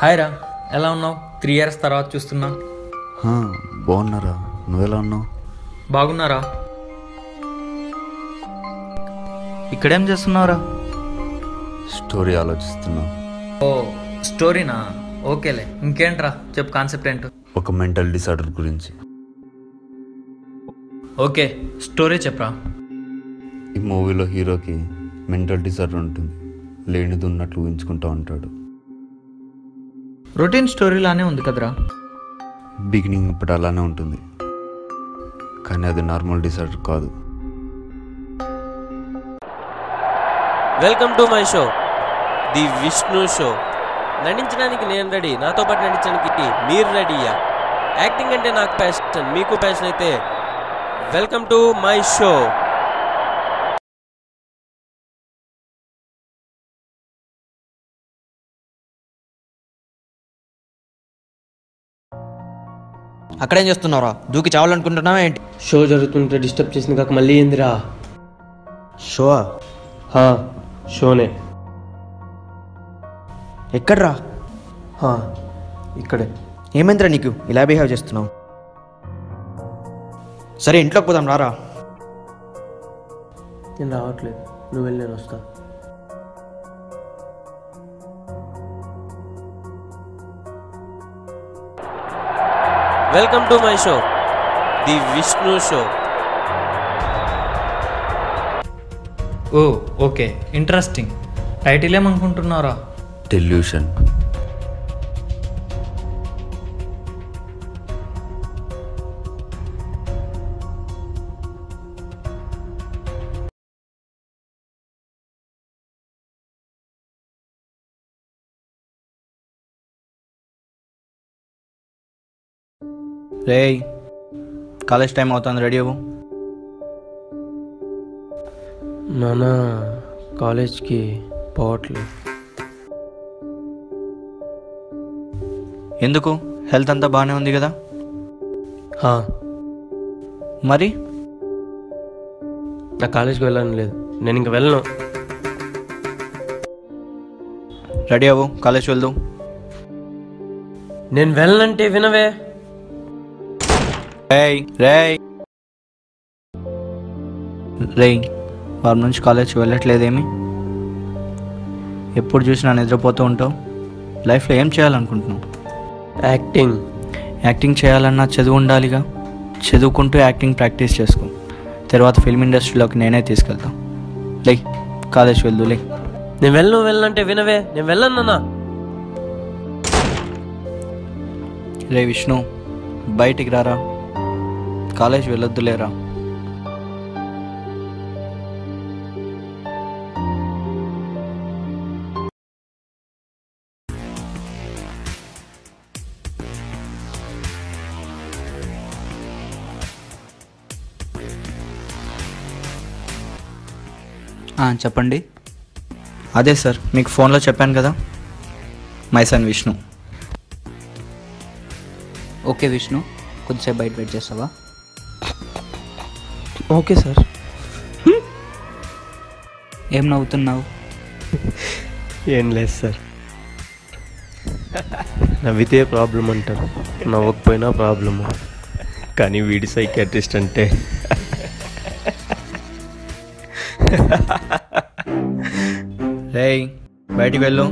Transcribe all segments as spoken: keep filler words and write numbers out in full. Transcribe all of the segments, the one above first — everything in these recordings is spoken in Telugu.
హాయ్ రా, ఎలా ఉన్నావు? త్రీ ఇయర్స్ తర్వాత చూస్తున్నా. బాగున్నారా? నువ్వెలా ఉన్నావు? బాగున్నారా? ఇక్కడేం చేస్తున్నావురా? స్టోరీ ఆలోచిస్తున్నా. ఓ స్టోరీనా? ఓకేలే. ఇంకేంట్రా, చెప్పు కాన్సెప్ట్ ఏంటో. ఒక మెంటల్ డిసార్డర్ గురించి. ఓకే, స్టోరీ చెప్పరా. ఈ మూవీలో హీరోకి మెంటల్ డిసార్డర్ ఉంటుంది. లేనిది ఉన్నట్లు ఊహించుకుంటూ ఉంటాడు. రొటీన్ స్టోరీలానే ఉంది కదరా. బిగినింగ్ ఇప్పుడు అలానే ఉంటుంది, కానీ అది నార్మల్ డిసార్డర్ కాదు. Welcome to my show, the Vishnu show. నటించడానికి నేను రెడీ, నాతో పాటు నటించడానికి మీరు రెడీయా? యాక్టింగ్ అంటే నాకు ప్యాషన్, మీకు ప్యాషన్ అయితే వెల్కమ్ టు మై షో. అక్కడేం చేస్తున్నావురా? దూకి చావాలనుకుంటున్నావా ఏంటి? షో జరుగుతుంటే డిస్టర్బ్ చేసింది కాక మళ్ళీ ఏందిరా? షో హా, షోనే. ఎక్కడ్రా? హా, ఇక్కడే. ఏమైందిరా నీకు ఇలా బిహేవ్ చేస్తున్నావు? సరే ఇంట్లోకి పోదాం రారా. నేను రావట్లేదు, నువ్వు వెళ్ళి నేను వస్తా. Welcome to my show, the Vishnu show. Oh okay, interesting. Title ఏమనుకుంటున్నారా? డెల్యూషన్. రే, కాలేజ్ టైం అవుతుంది, రెడీ అవ్వు. నాన్న కాలేజ్కి పోవట్లేదు. ఎందుకు? హెల్త్ అంతా బాగానే ఉంది కదా. హా, మరి నా కాలేజ్కి వెళ్ళాలని లేదు, నేను ఇంక వెళ్ళను. రెడీ అవ్వు, కాలేజ్ వెళ్దాం. నేను వెళ్ళనంటే వినవే. రేయ్ రేయ్ రేయ్ వారి నుంచి కాలేజ్కి వెళ్ళట్లేదేమి? ఎప్పుడు చూసినా నిద్రపోతూ ఉంటావు. లైఫ్లో ఏం చేయాలనుకుంటున్నావు? యాక్టింగ్. యాక్టింగ్ చేయాలన్నా చదువు ఉండాలిగా. చదువుకుంటూ యాక్టింగ్ ప్రాక్టీస్ చేసుకో. తర్వాత ఫిల్మ్ ఇండస్ట్రీలోకి నేనే తీసుకెళ్తాను. లే, కాలేజ్ వెళ్దు లే. నేను వెళ్ళను వెళ్ళనంటే వినవే, నేను వెళ్ళను. రే విష్ణు, బయటికి రారా. కాలేజ్ వెళ్ళొద్దులేరా. చెప్పండి. అదే సార్, మీకు ఫోన్లో చెప్పాను కదా, my son Vishnu. Okay Vishnu, కొద్దిసేపు బయట వెయిట్ చేస్తావా? Okay sir. ఏం నవ్వుతున్నావు? ఏం లేదు సార్. నవ్వితే ప్రాబ్లం అంటారు, నవ్వకపోయినా ప్రాబ్లము. కానీ వీడి సైకియాట్రిస్ట్ అంటే రేయ్, బయటికి వెళ్ళు.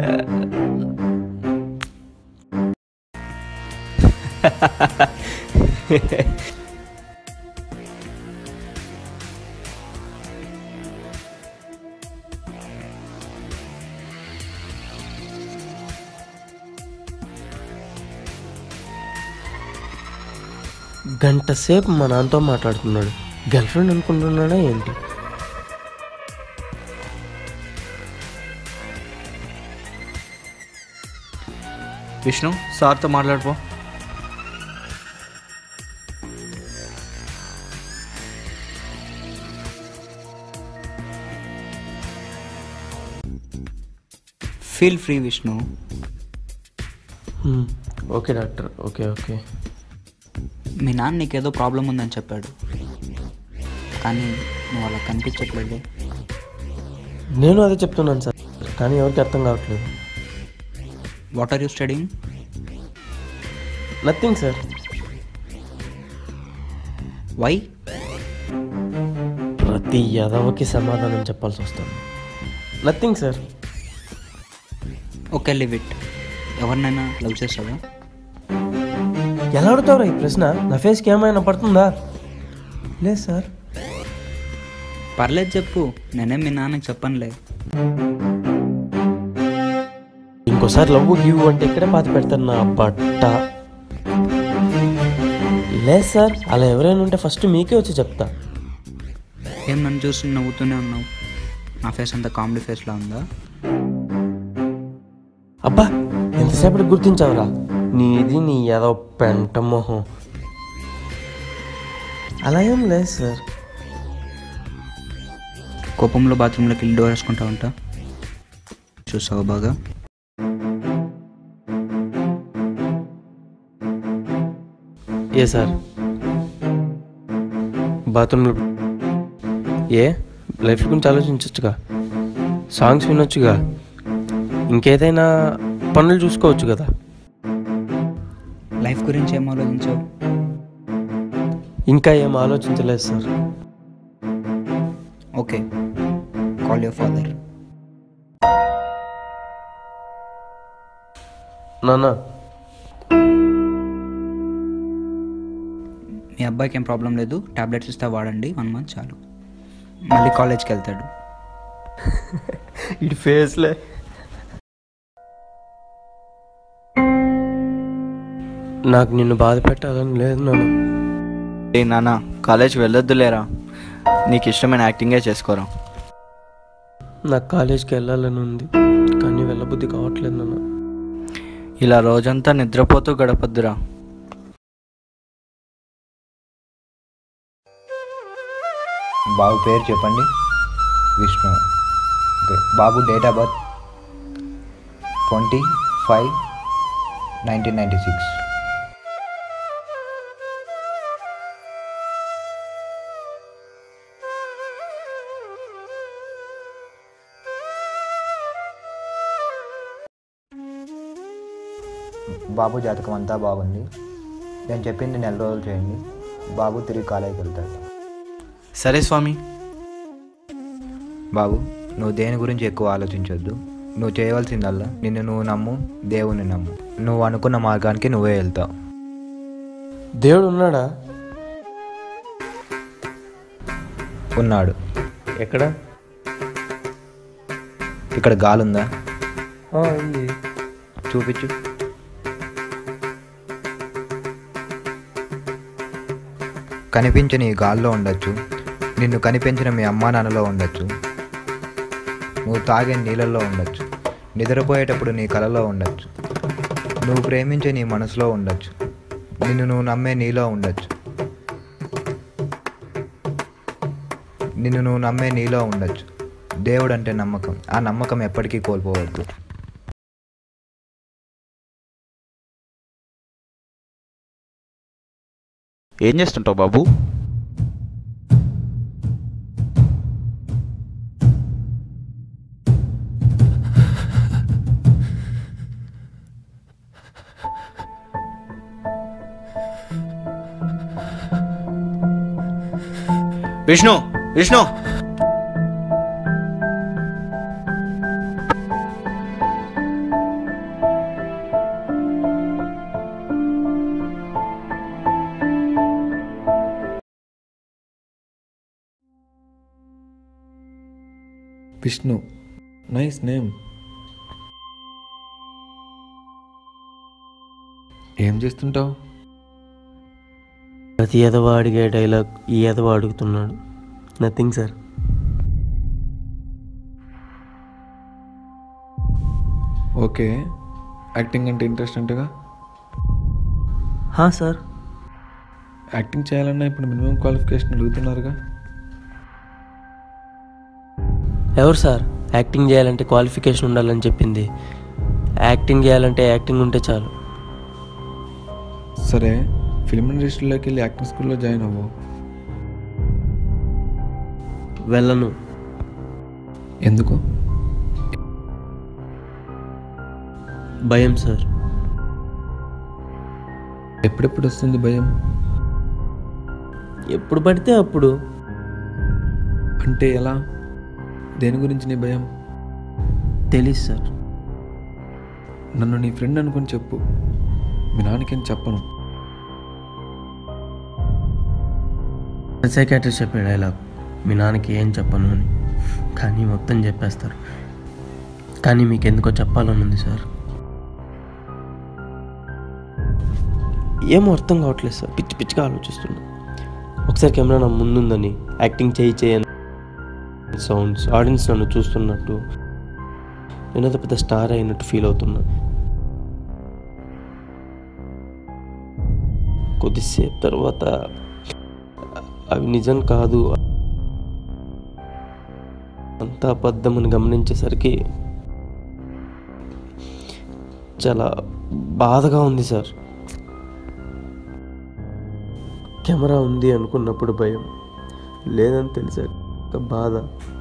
గంట సేపు మా నాన్నతో మాట్లాడుతున్నాడు. గర్ల్ ఫ్రెండ్ అనుకుంటున్నాడా ఏంటి? విష్ణు, సార్తో మాట్లాడుకో. Feel free Vishnu. Okay doctor, okay okay. మీ నాన్న నీకేదో ప్రాబ్లం ఉందని చెప్పాడు, కానీ నువ్వు అలా కనిపించట్లేదే. నేను అదే చెప్తున్నాను సార్, కానీ ఎవరికి అర్థం కావట్లేదు. What are you studying? Nothing sir. Why? ప్రతి యదవకి సమాధానం చెప్పాల్సి వస్తుంది. Nothing sir. Okay, leave it. ఎవరినైనా లవ్ చేస్తావా? ఎలా అడుగుతావురా ఈ ప్రశ్న? నా ఫేస్కి ఏమైనా పడుతుందా? లేదు సార్. పర్లేదు చెప్పు, నేనేం మీ నాన్నకి చెప్పనులే. ఇంకోసారి లవ్ గివ్ అంటే ఇక్కడే పాతి పెడతాను నా బట్ట. లేదు సార్, అలా ఎవరైనా ఉంటే ఫస్ట్ మీకే వచ్చి చెప్తా. ఏం నన్ను చూసి నవ్వుతూనే ఉన్నావు? నా ఫేస్ అంతా కామెడీ ఫేస్లా ఉందా? అబ్బా, ఎంతసేపటి గుర్తించావురా? నీది నీ ఏదో పెంట మొహం. అలా ఏం లేదు సార్. కోపంలో బాత్రూంలోకి వెళ్ళి డోర్ వేసుకుంటా ఉంటా, చూసావు బాగా? ఏ సార్? బాత్రూంలో ఏ లైఫ్ గురించి ఆలోచించవచ్చుగా, సాంగ్స్ వినొచ్చుగా, ఇంకేదైనా పనులు చూసుకోవచ్చు కదా. లైఫ్ గురించి ఏం ఆలోచించావు? ఇంకా ఏం ఆలోచించలేదు sir. Okay, call your father. నాన్న, మీ అబ్బాయికి ఏం ప్రాబ్లం లేదు, టాబ్లెట్స్ ఇస్తే వాడండి, వన్ మంత్ చాలు. మళ్ళీ కాలేజ్కి వెళ్తాడు. ఇటు ఫేస్లే. నాకు నిన్ను బాధ పెట్టాలని లేదు నాన్న. ఏ నాన్న, కాలేజ్కి వెళ్ళొద్దు లేరా, నీకు ఇష్టమైన యాక్టింగే చేసుకోరా. నాకు కాలేజ్కి వెళ్ళాలని ఉంది, కానీ వెళ్ళబుద్ధి కావట్లేదు నాన్న. ఇలా రోజంతా నిద్రపోతూ గడపద్దురా. బాబు పేరు చెప్పండి. విష్ణు. ఓకే, బాబు date of birth twenty five nineteen ninety six. బాబు జాతకం అంతా బాగుంది. నేను చెప్పింది నెల రోజులు చేయండి, బాబు తిరిగి కాలేజీకి వెళ్తాడు. సరే స్వామి. బాబు, నువ్వు దేని గురించి ఎక్కువ ఆలోచించొద్దు. నువ్వు చేయవలసిందల్లా నిన్ను నువ్వు నమ్ము, దేవుని నమ్ము. నువ్వు అనుకున్న మార్గానికి నువ్వే వెళ్తావు. దేవుడు ఉన్నాడా? ఉన్నాడు. ఎక్కడ? ఇక్కడ గాలుందా? ఉంది. చూపించు. కనిపించని ఈ గాల్లో ఉండొచ్చు, నిన్ను కనిపించిన మీ అమ్మా నాన్నలో ఉండొచ్చు, నువ్వు తాగే నీళ్ళల్లో ఉండొచ్చు, నిద్రపోయేటప్పుడు నీ కలలో ఉండొచ్చు, నువ్వు ప్రేమించే నీ మనసులో ఉండొచ్చు, నిన్ను నువ్వు నమ్మే నీలో ఉండొచ్చు, నిన్ను నువ్వు నమ్మే నీలో ఉండొచ్చు. దేవుడు అంటే నమ్మకం. ఆ నమ్మకం ఎప్పటికీ కోల్పోవద్దు. ఏం చేస్తుంటావు బాబు? Vishnu, Vishnu, Vishnu, nice name. ఏం చేస్తుంటావు? ప్రతి ఎదవ అడిగే డైలాగ్ ఈ ఎదవ అడుగుతున్నాడు. Nothing sir. ఓకే, యాక్టింగ్ అంటే ఇంట్రెస్ట్ అంటగా? హా సార్. యాక్టింగ్ చేయాలన్నా ఇప్పుడు మినిమం క్వాలిఫికేషన్ అడుగుతున్నారుగా? ఎవరు సార్ యాక్టింగ్ చేయాలంటే క్వాలిఫికేషన్ ఉండాలని చెప్పింది? యాక్టింగ్ చేయాలంటే యాక్టింగ్ ఉంటే చాలు. సరే, ఫిల్మ్ ఇండస్ట్రీలోకి వెళ్ళి యాక్టింగ్ స్కూల్లో జాయిన్ అవ్వు. వెళ్ళను. ఎందుకు? భయం సార్. ఎప్పుడెప్పుడు వస్తుంది భయం? ఎప్పుడు పడితే అప్పుడు. అంటే ఎలా? దేని గురించి నీ భయం? తెలీదు సార్. నన్ను నీ ఫ్రెండ్ అనుకుని చెప్పు, మీ నాన్నకేం చెప్పను. సైకాట్రిస్ట్ చెప్పే డైలాగ్, మీ నాన్నకి ఏం చెప్పను అని, కానీ మొత్తం చెప్పేస్తారు. కానీ మీకు ఎందుకో చెప్పాలని ఉంది సార్. ఏమో అర్థం కావట్లేదు సార్, పిచ్చి పిచ్చిగా ఆలోచిస్తున్నా. ఒకసారి కెమెరా నా ముందుందని యాక్టింగ్ చేయి చేయని సౌండ్స్, ఆడియన్స్ నన్ను చూస్తున్నట్టు, నేనేదో పెద్ద స్టార్ అయినట్టు ఫీల్ అవుతున్నా. కొద్దిసేపు తర్వాత అవి నిజం కాదు, అంతా అబద్ధమని గమనించేసరికి చాలా బాధగా ఉంది సార్. కెమెరా ఉంది అనుకున్నప్పుడు భయం, లేదని తెలిసాక బాధ.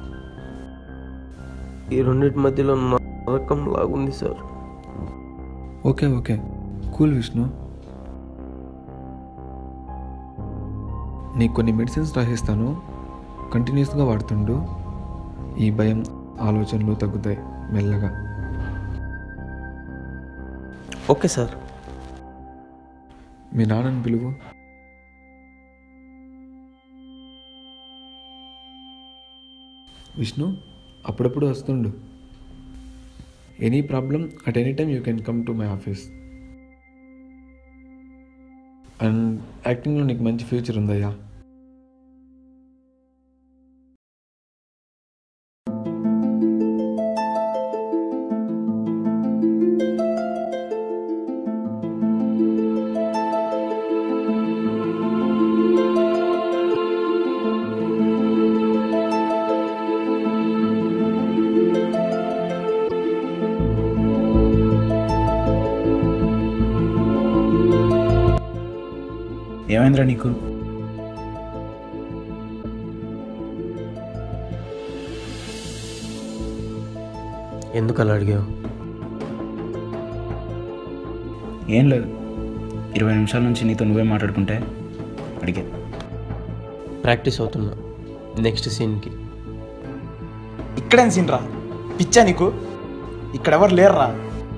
ఈ రెండింటి మధ్యలో నరకం లాగుంది sir. Okay okay cool Vishnu, నీకు కొన్ని మెడిసిన్స్ రాసిస్తాను, కంటిన్యూస్గా వాడుతుండు. ఈ భయం ఆలోచనలు తగ్గుతాయి మెల్లగా. Okay sir. మీ నాన్నని పిలువు. విష్ణు అప్పుడప్పుడు వస్తుండు. Any problem at any time you can come to my office. And యాక్టింగ్లో నీకు మంచి ఫ్యూచర్ ఉందయ్యా. ఏమైందిరా నీకు? ఎందుకు అలా అడిగావు? ఏం లేదు, ఇరవై నిమిషాల నుంచి నీతో నువ్వే మాట్లాడుకుంటే అడిగా. ప్రాక్టీస్ అవుతున్నా నెక్స్ట్ సీన్కి. ఇక్కడేం సీన్ రా, పిచ్చా నీకు? ఇక్కడ ఎవరు లేరురా.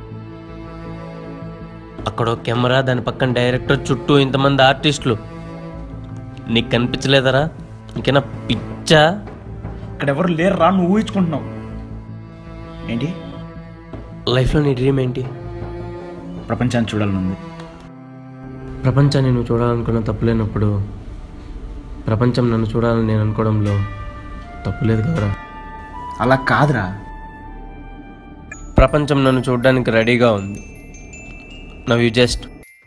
అక్కడ కెమెరా, దాని పక్కన డైరెక్టర్, చుట్టూ ఇంతమంది ఆర్టిస్టులు. నీకు కనిపించలేదరా? ఇంకైనా పిచ్చా? ఇక్కడ ఎవరు లేరురా, నువ్వు ఊహించుకుంటున్నావు. ఏంటి లైఫ్లో నీ డ్రీమ్ ఏంటి? ప్రపంచాన్ని చూడాలనుంది. ప్రపంచాన్ని నువ్వు చూడాలనుకున్న తప్పులేనప్పుడు ప్రపంచం నన్ను చూడాలని నేను అనుకోవడంలో తప్పులేదు కదరా. అలా కాదురా. ప్రపంచం నన్ను చూడడానికి రెడీగా ఉంది. Now you just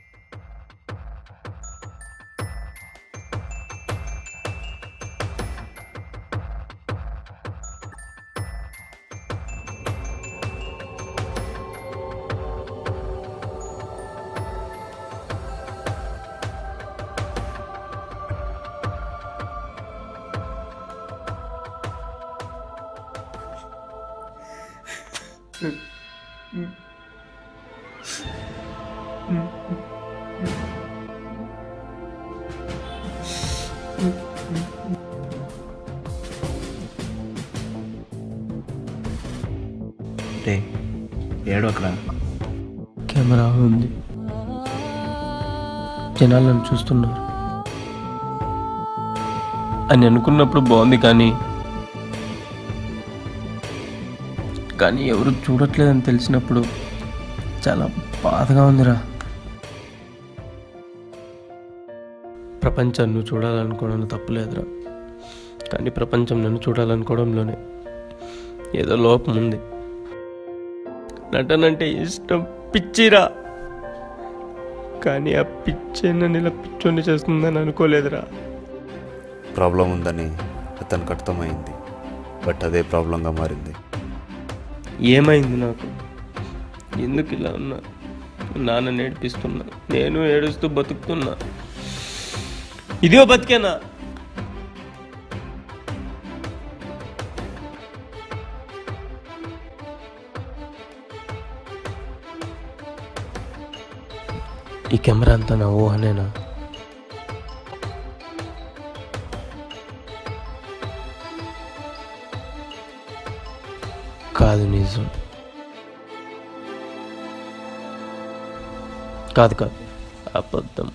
రే ఏడో అక్కడ కెమెరా ఉంది, జనాలు నన్ను చూస్తున్నారు అని అనుకున్నప్పుడు బాగుంది, కానీ కానీ ఎవరు చూడట్లేదని తెలిసినప్పుడు చాలా బాధగా ఉందిరా. ప్రపంచం నువ్వు చూడాలనుకోవడం తప్పులేదురా, కానీ ప్రపంచం నన్ను చూడాలనుకోవడంలోనే ఏదో లోపం ఉంది. నటనంటే ఇష్టం, పిచ్చిరా, కానీ ఆ పిచ్చి నన్ను ఇలా పిచ్చోని చేస్తుందని అనుకోలేదురా. ప్రాబ్లం ఉందని అతనికి అర్థమైంది, బట్ అదే ప్రాబ్లంగా మారింది. ఏమైంది నాకు? ఎందుకు ఇలా ఉన్నా? నాన్న ఏడిపిస్తున్నా, నేను ఏడుస్తూ బతుకుతున్నా. ఇదిగో బతికేనా? ఈ కెమెరా అంతా నా ఊహనేనా? కాదు, నిజం. కాదు కాదు అబద్ధం.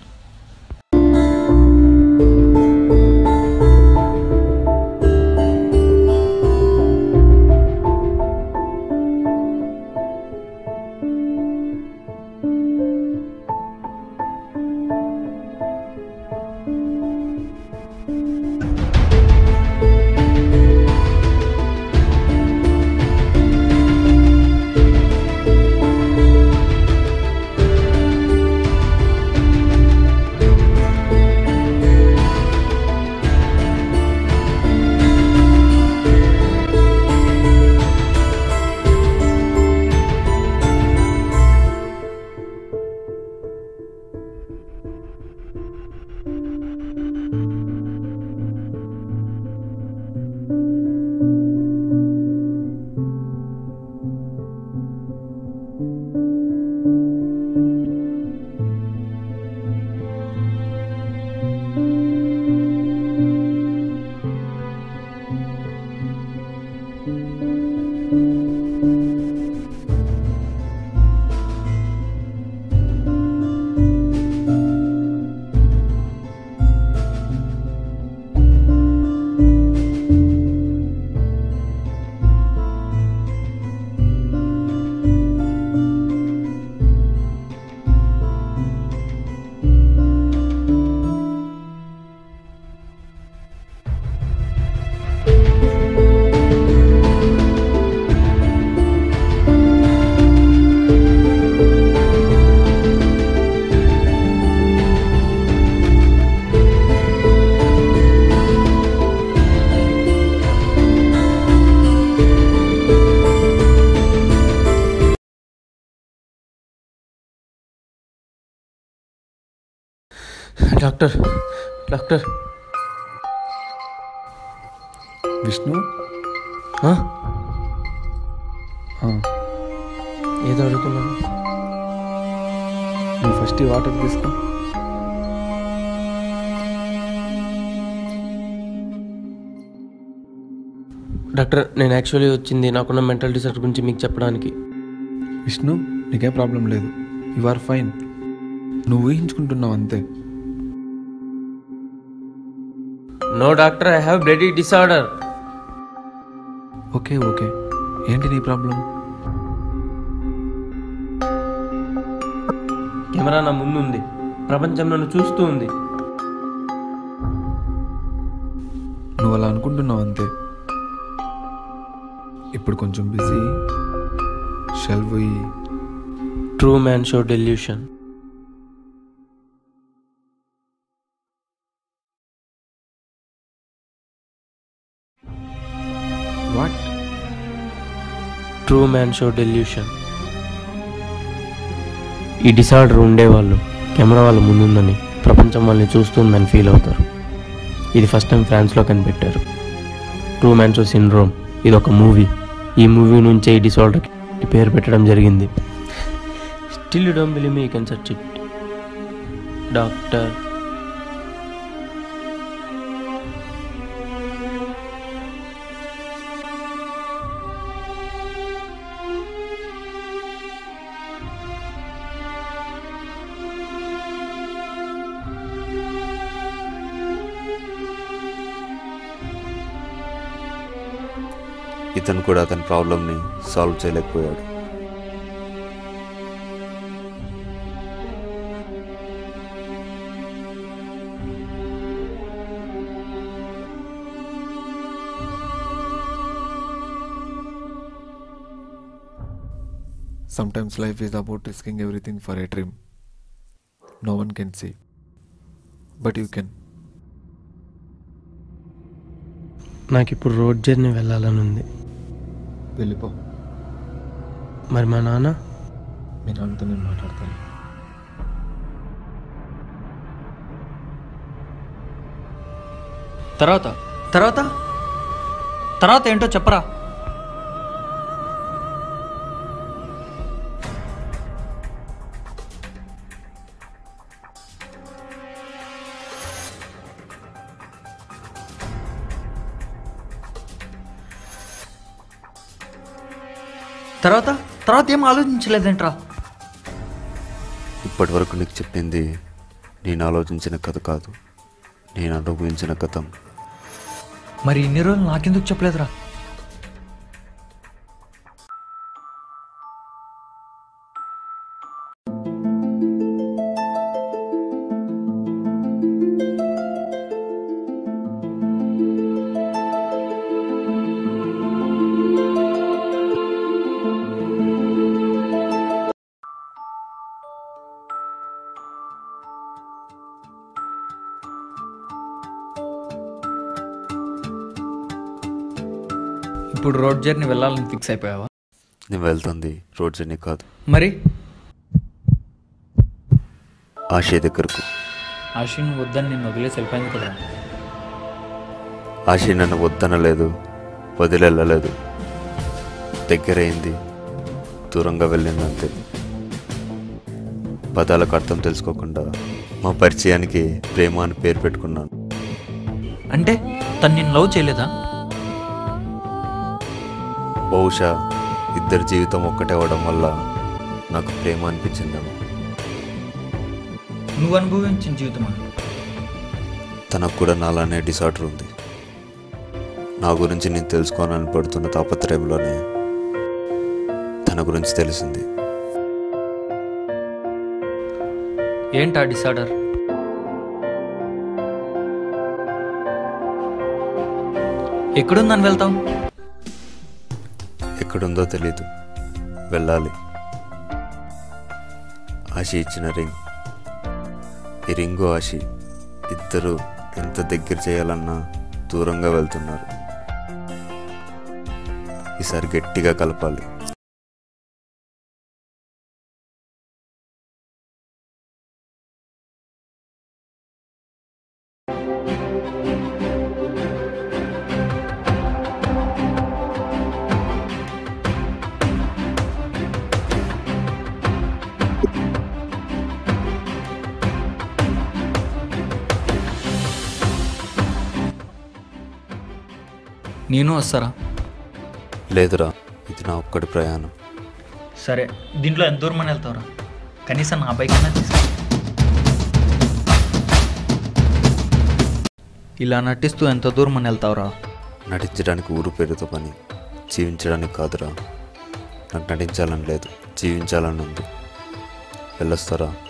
డాక్టర్ డాక్టర్ విష్ణు ఆ? ఆ, ఏదో అడుగుతున్నాను. నువ్వు ఫస్ట్ ఈ వాటర్ తీసుకో. డాక్టర్, నేను యాక్చువల్లీ వచ్చింది నాకున్న మెంటల్ డిసార్డర్ గురించి మీకు చెప్పడానికి. విష్ణు, నీకేం ప్రాబ్లం లేదు. You are fine. నువ్వు ఊహించుకుంటున్నావు అంతే. No doctor, I have bloody disorder. Okay okay ఏంటి నీ ప్రాబ్లం? కెమెరా నా ముందు ఉంది, ప్రపంచం నన్ను చూస్తూ ఉంది. నువ్వు అలా అనుకుంటున్నావు అంతే. ఇప్పుడు కొంచెం busy. Shall we? Truman Show delusion. What? Truman Show delusion. ఈ డిసార్డర్ ఉండేవాళ్ళు కెమెరా వాళ్ళ ముందుందని, ప్రపంచం వాళ్ళని చూస్తుందని ఫీల్ అవుతారు. ఇది ఫస్ట్ టైం ఫ్రాన్స్లో కనిపెట్టారు. Truman Show syndrome. ఇది ఒక మూవీ. ఈ మూవీ నుంచే ఈ డిసార్డర్కి పేరు పెట్టడం జరిగింది. Still you don't believe me, you can search it. Doctor, ఇతను కూడా అతని ప్రాబ్లమ్ని సాల్వ్ చేయలేకపోయాడు. Sometimes life is about risking everything for a dream. No one can see, but you can. నాకు ఇప్పుడు రోడ్ జర్నీ వెళ్ళాలని ఉంది. వెళ్ళిపో. మరి మా నాన్న? మీ నాన్నతో నేను మాట్లాడతాను. తర్వాత తర్వాత తర్వాత ఏంటో చెప్పరా? తర్వాత తర్వాత ఏం ఆలోచించలేదేంట్రా? ఇప్పటి వరకు నీకు చెప్పింది నేను ఆలోచించిన కథ కాదు, నేను అనుభవించిన కథం. మరి ఇన్ని రోజులు నాకెందుకు చెప్పలేదురా? ఇప్పుడు రోడ్ జర్నీ వెళ్ళాలని ఫిక్స్ అయిపోయావా? నేను వెళ్తుంది రోడ్ జర్నీ కాదు, మరి ఆశయ దగ్గరకు. ఆశీన్ వద్దని నిన్ను వదిలేసి వెళ్ళిపోయింది కదా. ఆశ నన్ను వద్దనలేదు, వదిలేళ్ళలేదు. దగ్గరైంది, దూరంగా వెళ్ళిందంతే. పదాలకు అర్థం తెలుసుకోకుండా మా పరిచయానికి ప్రేమ అని పేరు పెట్టుకున్నాను. అంటే తను నిన్ను లవ్ చేయలేదా? బహుశా ఇద్దరి జీవితం ఒక్కటే అవ్వడం వల్ల నాకు ప్రేమ అనిపించిందేమో. నువ్వు అనుభవించిన జీవితమా? తనకు కూడా నాలానే డిసార్డర్ ఉంది. నా గురించి నేను తెలుసుకోవాలని పడుతున్న తాపత్రయంలోనే తన గురించి తెలిసింది. ఏంటా డిసార్డర్? ఎక్కడుందని వెళ్తావు? ఎక్కడుందో తెలీదు, వెళ్ళాలి. ఆశ ఇచ్చిన రింగ్, ఈ రింగు ఆశ ఇద్దరు ఎంత దగ్గర చేయాలన్నా దూరంగా వెళ్తున్నారు. ఈసారి గట్టిగా కలపాలి. నేను వస్తారా? లేదురా, ఇది నా ఒక్కడి ప్రయాణం. సరే, దీంట్లో ఎంత దూరం అని వెళ్తావురా? కనీసం నా బైక్ అయినా తీసుకు. ఇలా నటిస్తూ ఎంత దూరం అని వెళ్తావురా? నటించడానికి ఊరు పేరుతో పని, జీవించడానికి కాదురా. నాకు నటించాలని లేదు, జీవించాలని ఉంది. వెళ్ళొస్తారా?